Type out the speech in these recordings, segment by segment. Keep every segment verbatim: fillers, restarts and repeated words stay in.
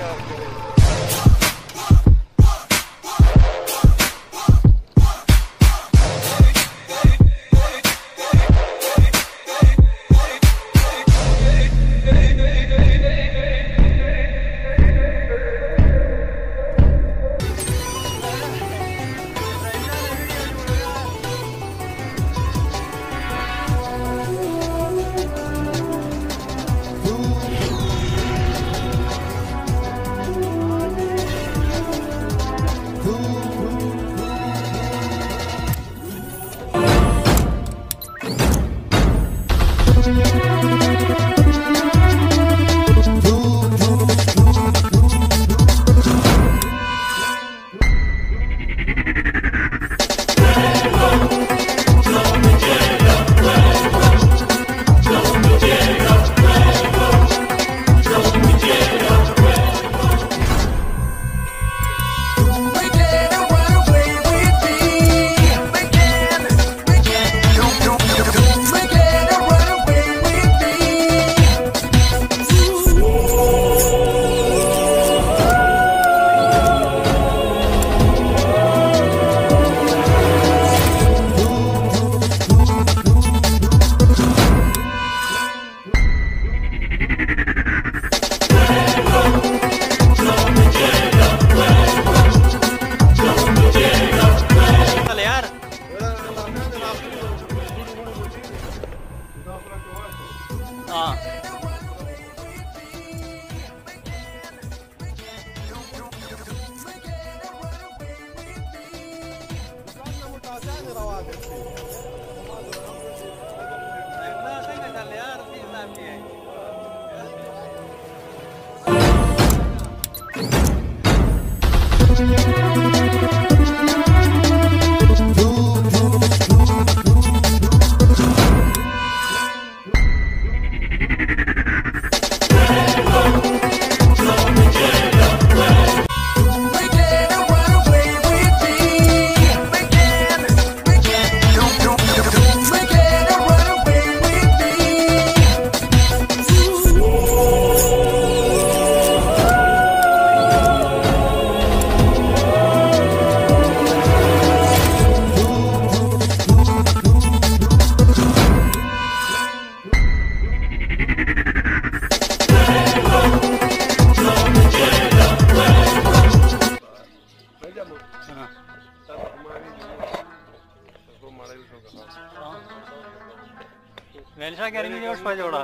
वेलशा गर्मी ने उठ पा जोड़ा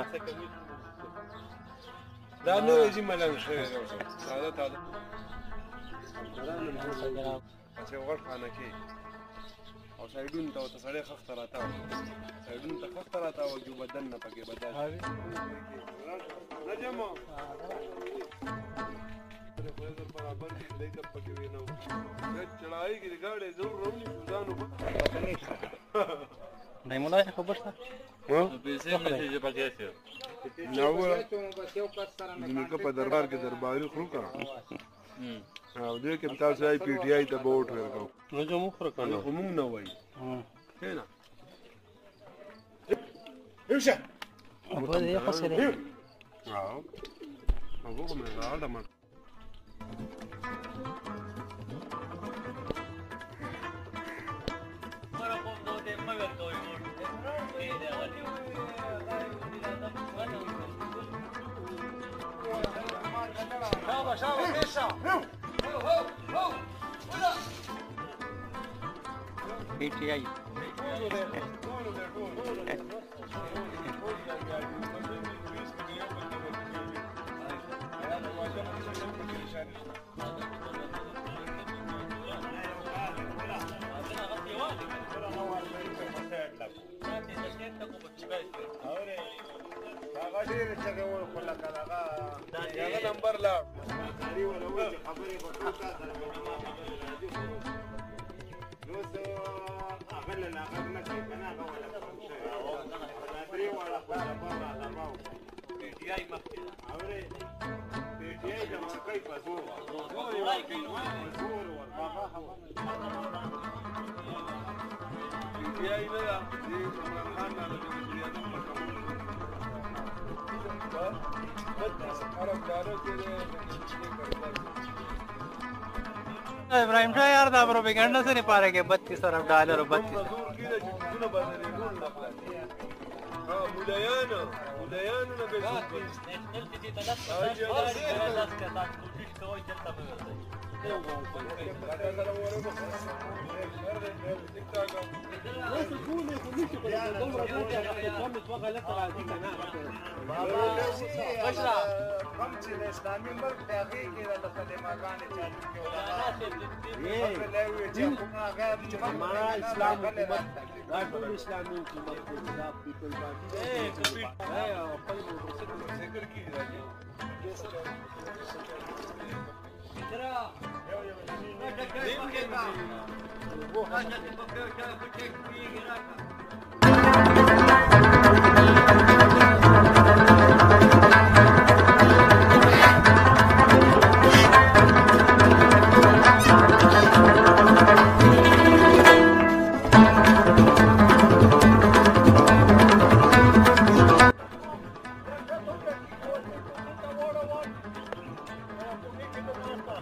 दानो ऐसी मलंग से सादा तादा अच्छा और खाना की और साइडून तो तो सारे खख्तर आता साइडून तो खख्तर आता वो जो बदन न पके बदन नजमो बराबर ले तब पके हुए ना चढ़ाई की गाड़ी जरूर रोनी सुजानो नहीं मुला है खबर था हां पैसे मैसेज पके थे नावा इनका पर दरबार के दरबारी खरू का हम्म हां दे के तास आई पीटीआई त बोट रखो नो जो मुख रखना घुमू ना वही हां है ना इमशा अब ये फसरे हां अब वो मैं राड मत شابه شابه كيشا هو هو هو ولا بي تي اي غادي تسوي كل كذا يا نمبر لا دي ولا وجه خبري بطاطا نوس اغلنا اغلنا كنا ولا دي ولا ولا برا لا باو دي اي مفتي اوري دي اي لما كيف ازور ازور والبابا دي اي لا دي خاننا دي بس عرب دارو के इब्राहिम शाह यार था प्रोपेगेंडा से नहीं पा रहे कि बत्तीस अरब डॉलर और बत्तीस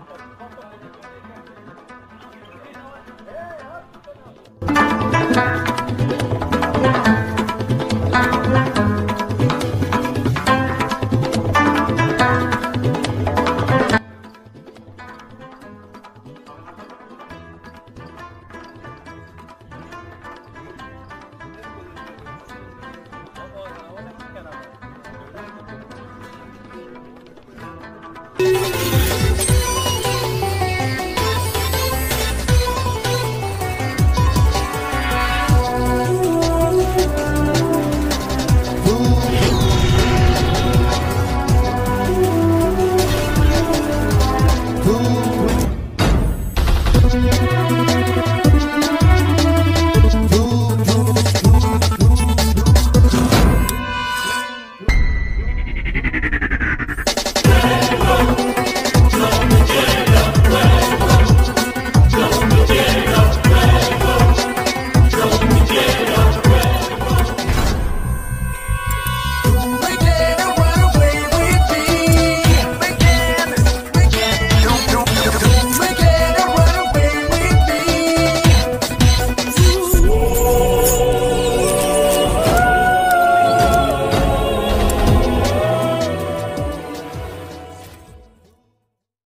Thank you.